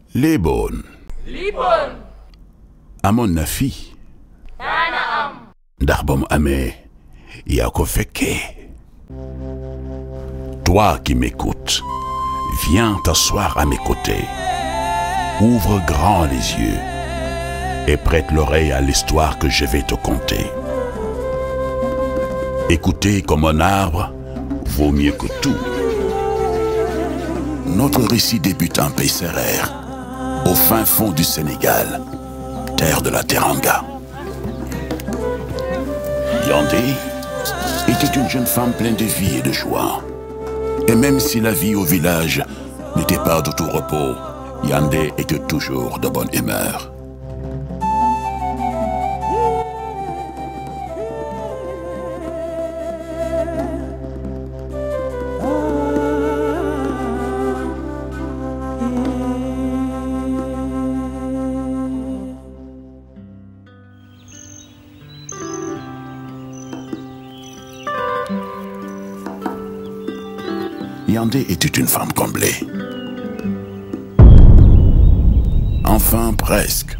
Libon. Libon. Amoon na fi. Daana am. Ndax ba mu amee yaa ko fekkee. Toi qui m'écoutes, viens t'asseoir à mes côtés. Ouvre grand les yeux et prête l'oreille à l'histoire que je vais te conter. Écouter comme un arbre vaut mieux que tout. Notre récit débute en Pays Sérère, au fin fond du Sénégal, terre de la Teranga. Yandé était une jeune femme pleine de vie et de joie. Et même si la vie au village n'était pas de tout repos, Yandé était toujours de bonne humeur. Yandé était une femme comblée. Enfin, presque.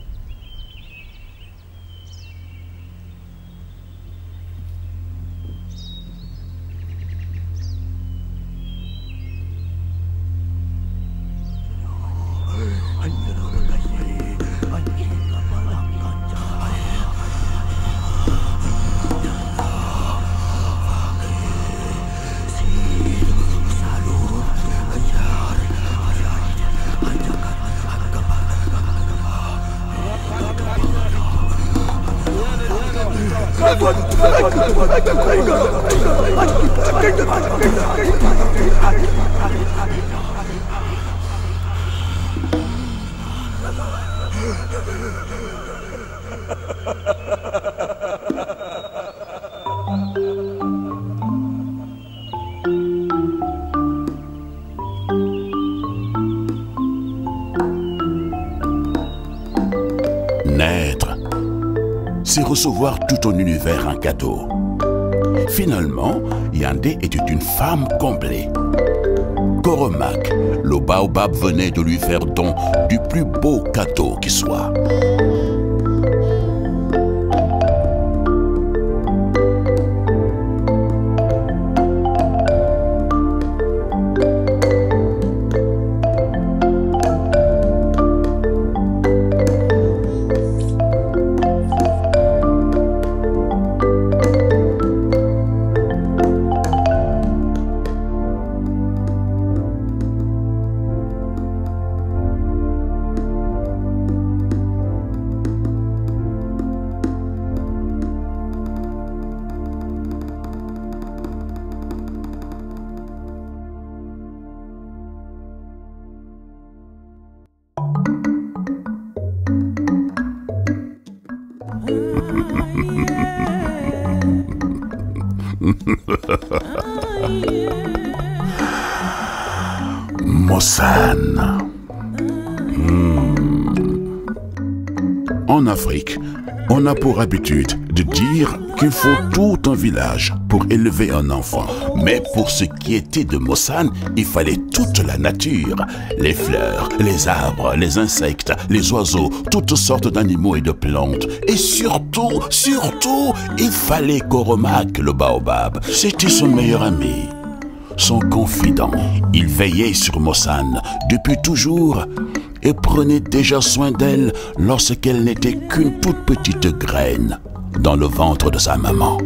Naître, c'est recevoir tout un univers en cadeau. Finalement, Yandé était une femme comblée. Koromak, le baobab venait de lui faire don du plus beau cadeau qui soit. Mossane. En Afrique, on a pour habitude de dire qu'il faut tout un village pour élever un enfant. Mais pour ce qui était de Mossane, il fallait toute la nature. Les fleurs, les arbres, les insectes, les oiseaux, toutes sortes d'animaux et de plantes. Et surtout, il fallait Koromak, le baobab. C'était son meilleur ami, son confident. Il veillait sur Mossane depuis toujours et prenait déjà soin d'elle lorsqu'elle n'était qu'une toute petite graine dans le ventre de sa maman.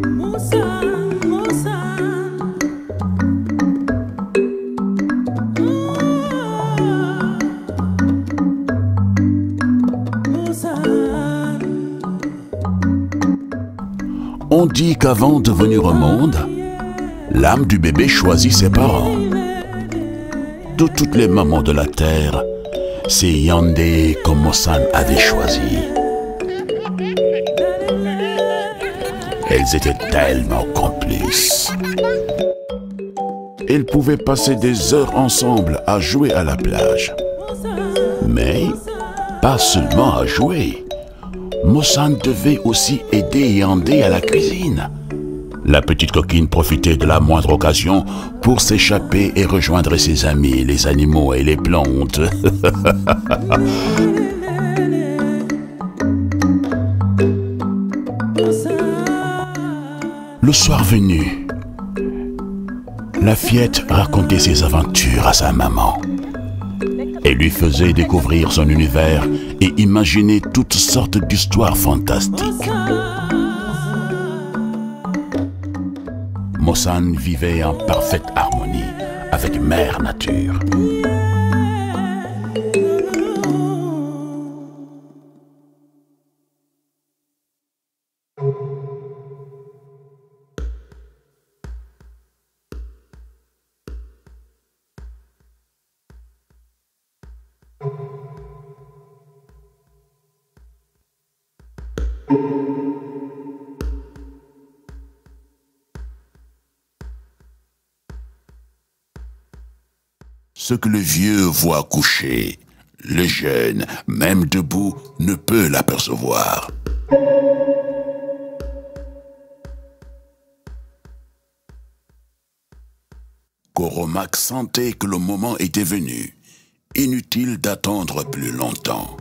On dit qu'avant de venir au monde, l'âme du bébé choisit ses parents. De toutes les mamans de la terre, c'est Yandé que Mossane avait choisi. Elles étaient tellement complices. Elles pouvaient passer des heures ensemble à jouer à la plage. Mais pas seulement à jouer. Mossane devait aussi aider Yandé à la cuisine. La petite coquine profitait de la moindre occasion pour s'échapper et rejoindre ses amis, les animaux et les plantes. Le soir venu, la fillette racontait ses aventures à sa maman. Elle lui faisait découvrir son univers et imaginer toutes sortes d'histoires fantastiques. Mossan vivait en parfaite harmonie avec Mère Nature. Ce que le vieux voit couché, le jeune, même debout, ne peut l'apercevoir. Koromak sentait que le moment était venu. Inutile d'attendre plus longtemps.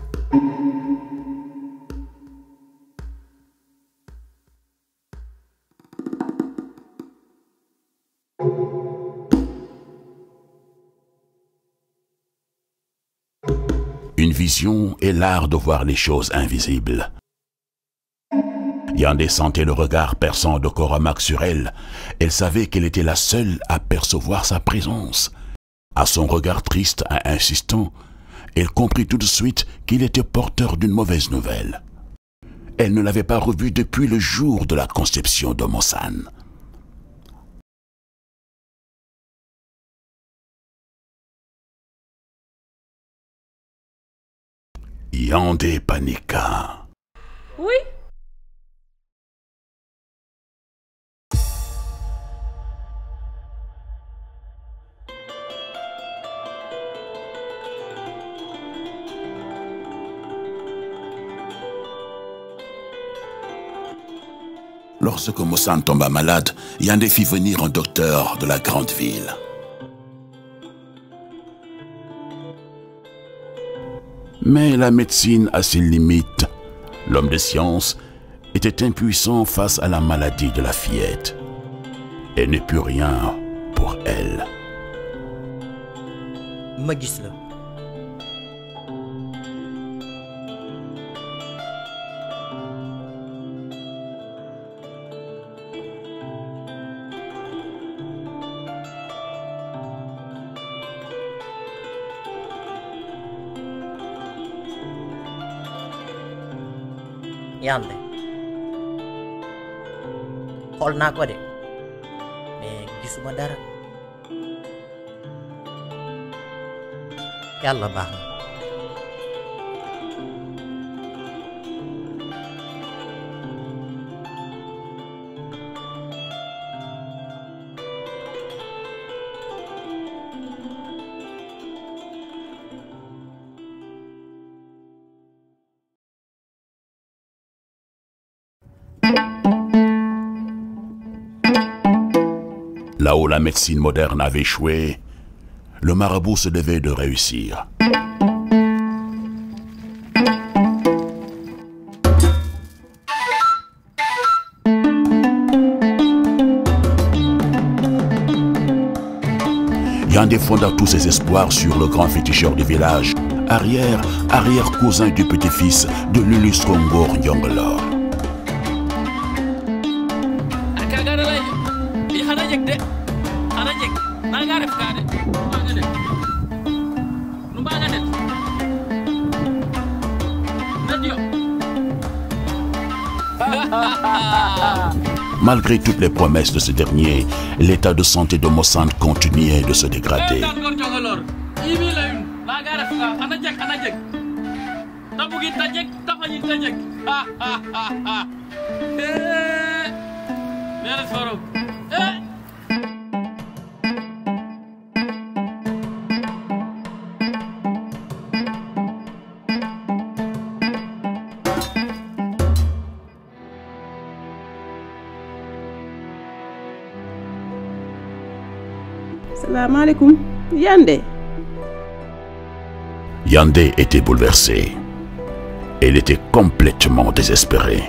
Une vision est l'art de voir les choses invisibles. Yandé sentait le regard perçant de Koromak sur elle. Elle savait qu'elle était la seule à percevoir sa présence. À son regard triste et insistant, elle comprit tout de suite qu'il était porteur d'une mauvaise nouvelle. Elle ne l'avait pas revu depuis le jour de la conception de Mossan. Yandé paniqua. Oui. Lorsque Mossan tomba malade, Yandé fit venir un docteur de la grande ville. Mais la médecine a ses limites. L'homme de science était impuissant face à la maladie de la fillette. Elle ne put rien pour elle. Ma gis la. Yandé xool naa ko de mais gisuma dara. Yàlla baax na. Là où la médecine moderne avait échoué, le marabout se devait de réussir. Yandé fonda tous ses espoirs sur le grand féticheur du village, arrière-cousin du petit-fils de l'illustre Ngor Njongolor. Malgré toutes les promesses de ce dernier, l'état de santé de Mossan continuait de se dégrader. Salaamaaleykum. Yandé. Yandé était bouleversée. Elle était complètement désespérée.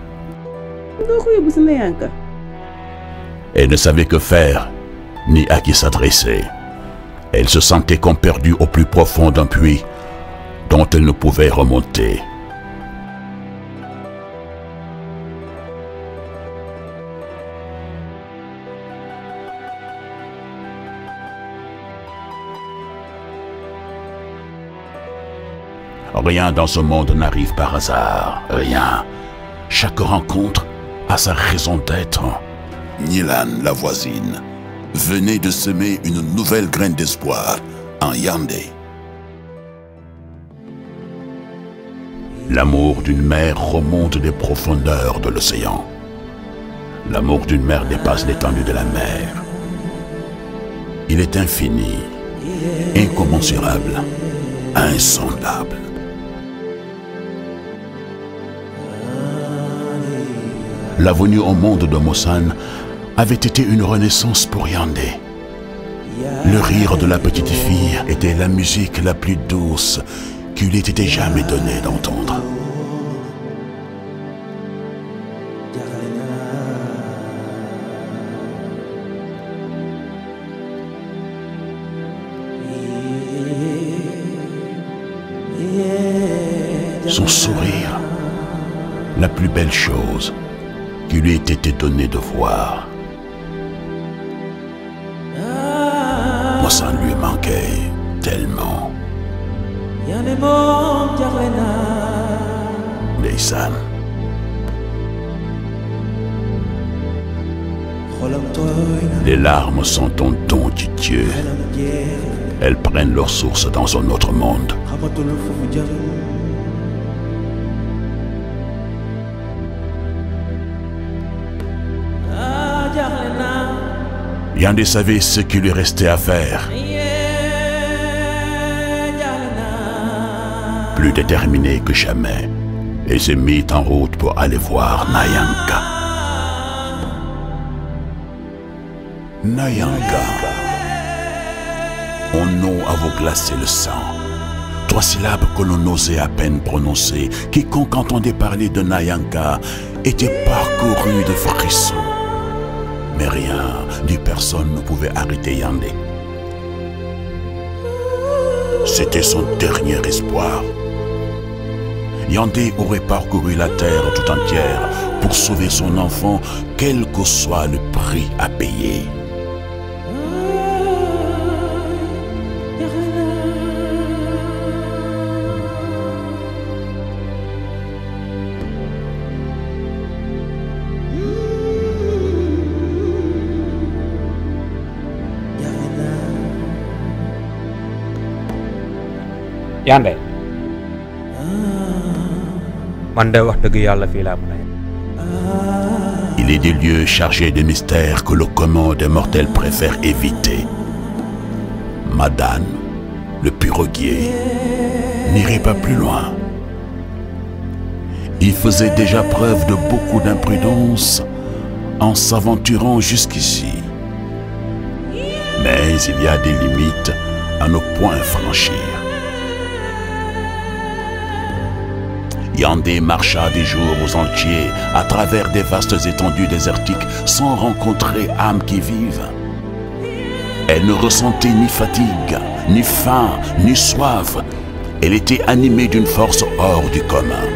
Elle ne savait que faire, ni à qui s'adresser. Elle se sentait comme perdue au plus profond d'un puits dont elle ne pouvait remonter. Rien dans ce monde n'arrive par hasard, rien. Chaque rencontre a sa raison d'être. Nilan, la voisine, venait de semer une nouvelle graine d'espoir en Yandé. L'amour d'une mère remonte des profondeurs de l'océan. L'amour d'une mère dépasse l'étendue de la mer. Il est infini, incommensurable, insondable. La venue au monde de Mossan avait été une renaissance pour Yandé. Le rire de la petite fille était la musique la plus douce qu'il ait été jamais donné d'entendre. Son sourire, la plus belle chose qui lui ait été donné de voir. Mossan lui manquait tellement. Ndeysaan. Les larmes sont un don de Dieu. Elles prennent leur source dans un autre monde. Yandé savait ce qu'il lui restait à faire. Plus déterminé que jamais, elle s'est mise en route pour aller voir Nayanka. Nayanka. Un nom à vous glacer le sang. 3 syllabes que l'on osait à peine prononcer. Quiconque entendait parler de Nayanka était parcouru de frissons. Mais rien, ni personne ne pouvait arrêter Yandé. C'était son dernier espoir. Yandé aurait parcouru la terre tout entière pour sauver son enfant, quel que soit le prix à payer. Yandé man de wax dëgg yàlla fii laa mën a yem. Il est des lieux chargés de mystères que le commun des mortels préfère éviter. Madane, le piroguier, n'irait pas plus loin. Il faisait déjà preuve de beaucoup d'imprudence en s'aventurant jusqu'ici. Mais il y a des limites à ne point franchir. Yandé marcha des jours entiers à travers des vastes étendues désertiques sans rencontrer âme qui vive. Elle ne ressentait ni fatigue, ni faim, ni soif. Elle était animée d'une force hors du commun.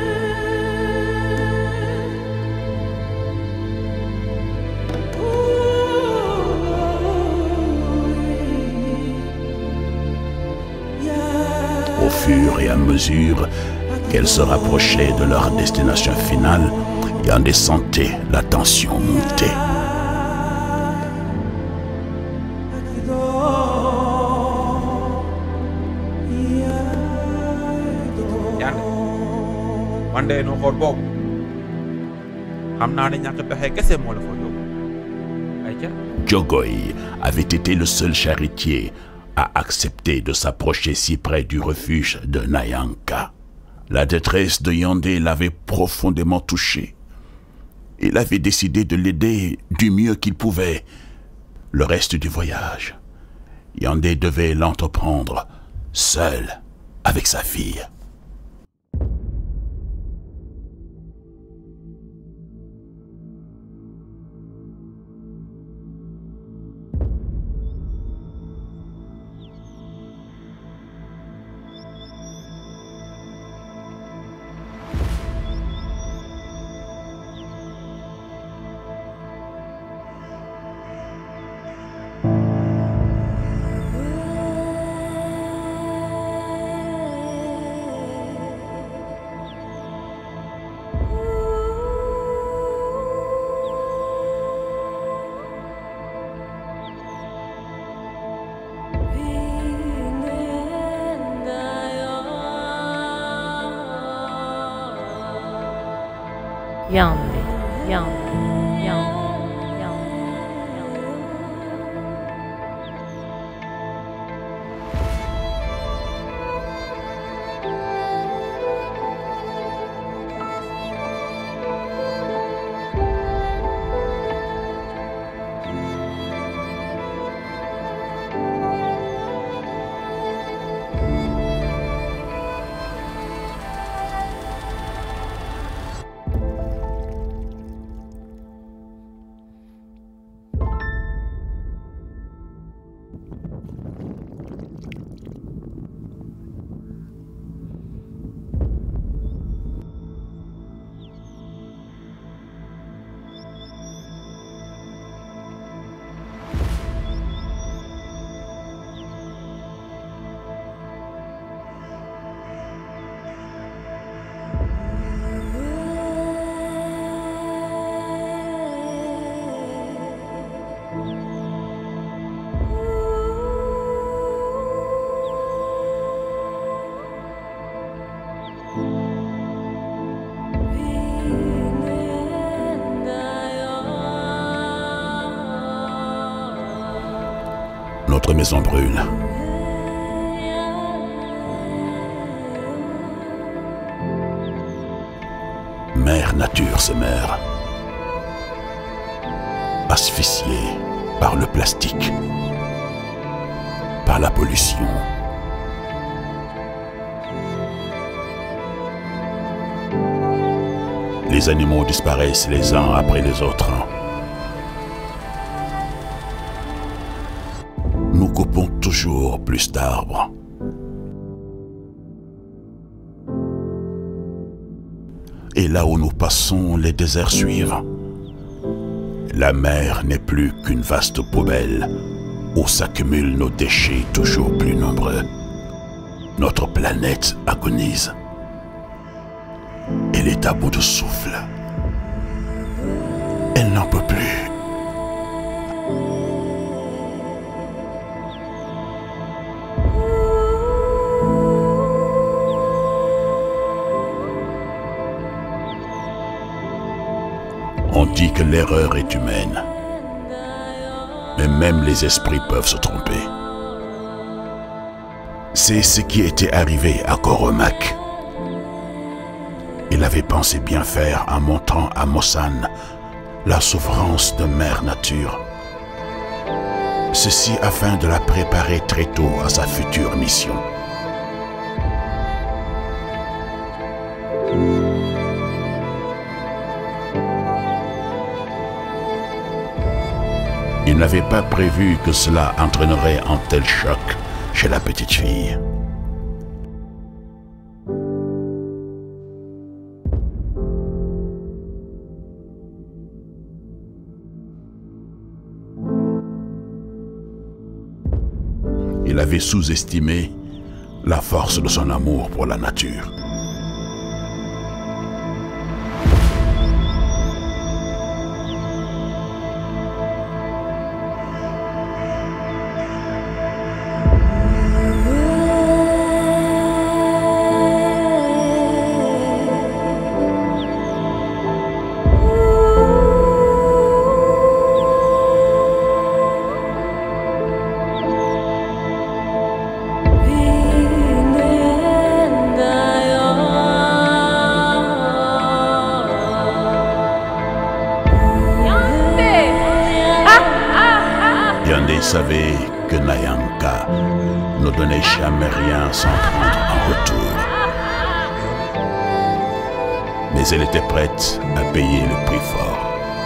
Au fur et à mesure qu'elles se rapprochaient de leur destination finale, Yandé sentait la tension monter. Yandé man de no xool boobu xam naa ne ñàkk pexe kese moo la fa yóbbu. Ayca. Djogoy avait été le seul charretier à accepter de s'approcher si près du refuge de Nayanka. La détresse de Yandé l'avait profondément touché. Il avait décidé de l'aider du mieux qu'il pouvait. Le reste du voyage Yandé devait l'entreprendre, seul, avec sa fille. Yandé. Notre maison brûle. Mère Nature se meurt. Asphyxiée par le plastique, par la pollution. Les animaux disparaissent les uns après les autres. Nous coupons toujours plus d'arbres. Et là où nous passons, les déserts suivent. La mer n'est plus qu'une vaste poubelle où s'accumulent nos déchets toujours plus nombreux. Notre planète agonise. Elle est à bout de souffle. Elle n'en peut plus. On dit que l'erreur est humaine, mais même les esprits peuvent se tromper. C'est ce qui était arrivé à Goromak. Il avait pensé bien faire en montrant à Mosan la souffrance de Mère Nature. Ceci afin de la préparer très tôt à sa future mission. Il n'avait pas prévu que cela entraînerait un tel choc chez la petite fille. Il avait sous-estimé la force de son amour pour la nature. Yandé savait que Nayanka pardonnait jamais rien sans prendre en retour. Mais elle était prête à payer le prix fort.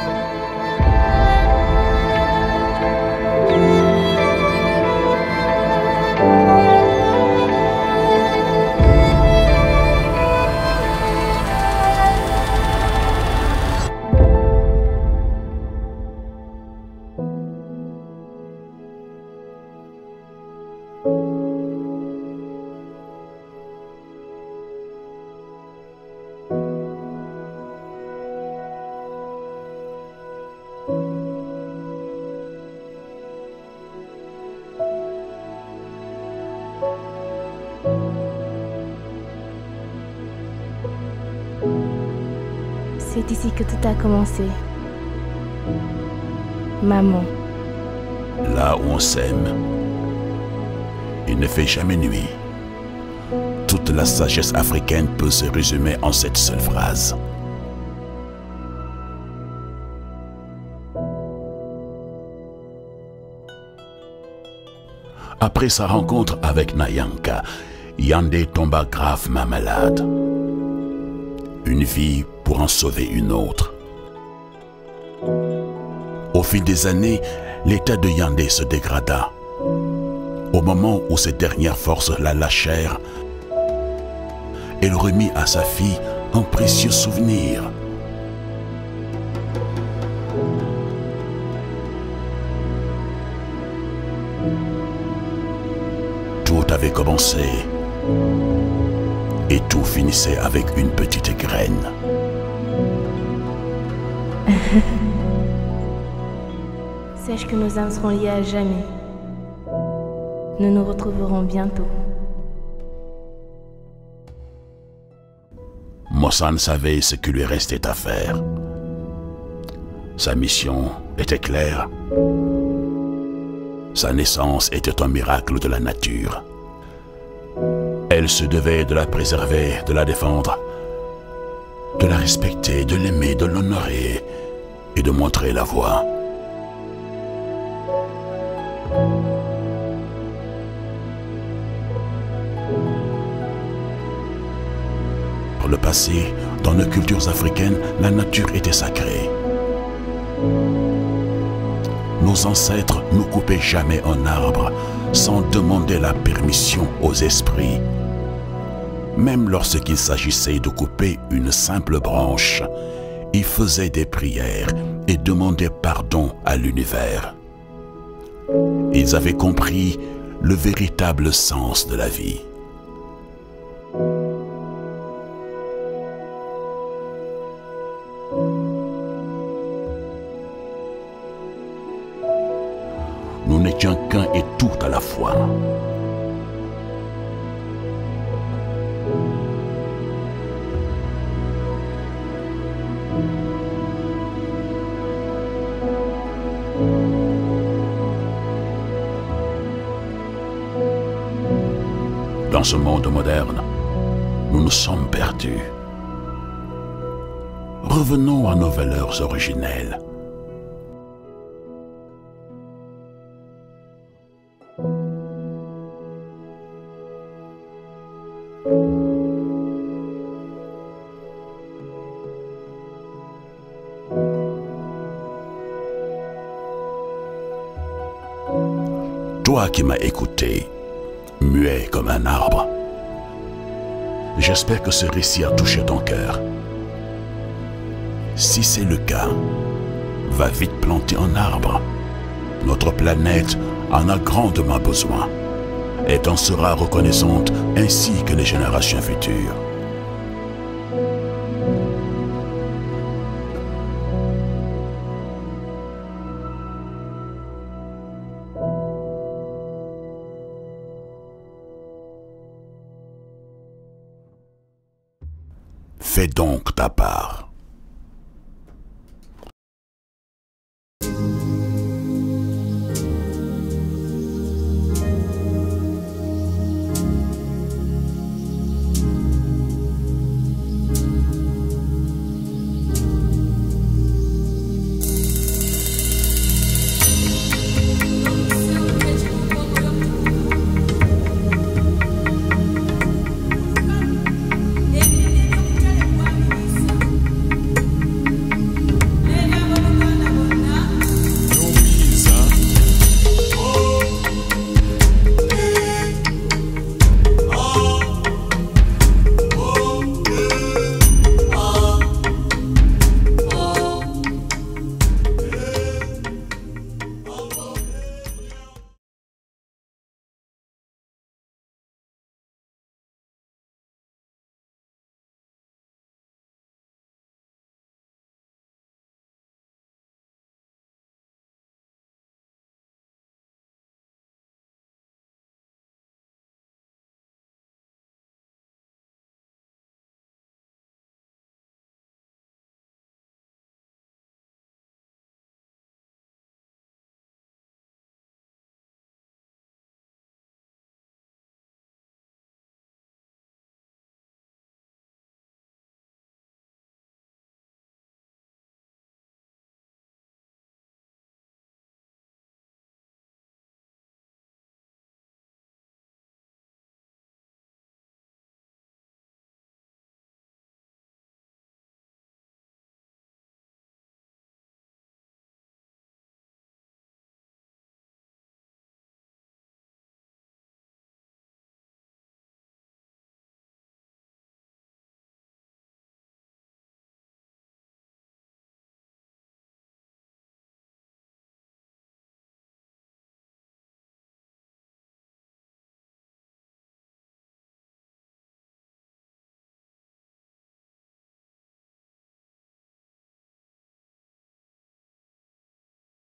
C'est ici que tout a commencé. Maman. Là où on s'aime, il ne fait jamais nuit. Toute la sagesse africaine peut se résumer en cette seule phrase. Après sa rencontre avec Nayanka, Yandé tomba gravement malade. Une vie pour en sauver une autre. Au fil des années, l'état de Yandé se dégrada. Au moment où ses dernières forces la lâchèrent, elle remit à sa fille un précieux souvenir. Tout avait commencé et tout finissait avec une petite graine. Sache que nos âmes seront liées à jamais. Nous nous retrouverons bientôt. Mossan savait ce qu'il lui restait à faire. Sa mission était claire. Sa naissance était un miracle de la nature. Elle se devait de la préserver, de la défendre, de la respecter, de l'aimer, de l'honorer et de montrer la voie. Par le passé, dans nos cultures africaines, la nature était sacrée. Nos ancêtres ne coupaient jamais un arbre sans demander la permission aux esprits. Même lorsqu'il s'agissait de couper une simple branche, ils faisaient des prières et demandaient pardon à l'univers. Ils avaient compris le véritable sens de la vie. Nous n'étions qu'un et tout à la fois. Dans ce monde moderne, nous nous sommes perdus. Revenons à nos valeurs originelles. Toi qui m'as écouté, muet comme un arbre, j'espère que ce récit a touché ton cœur. Si c'est le cas, va vite planter un arbre. Notre planète en a grandement besoin et t'en seras reconnaissante ainsi que les générations futures. Fais donc ta part.